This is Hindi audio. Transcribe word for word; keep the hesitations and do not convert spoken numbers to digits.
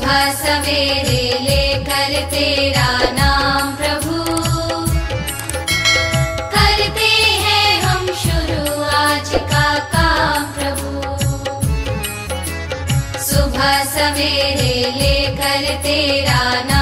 सुबह सवेरे लेकर तेरा नाम प्रभु, करते हैं हम शुरू आज का काम प्रभु। सुबह सवेरे लेकर तेरा नाम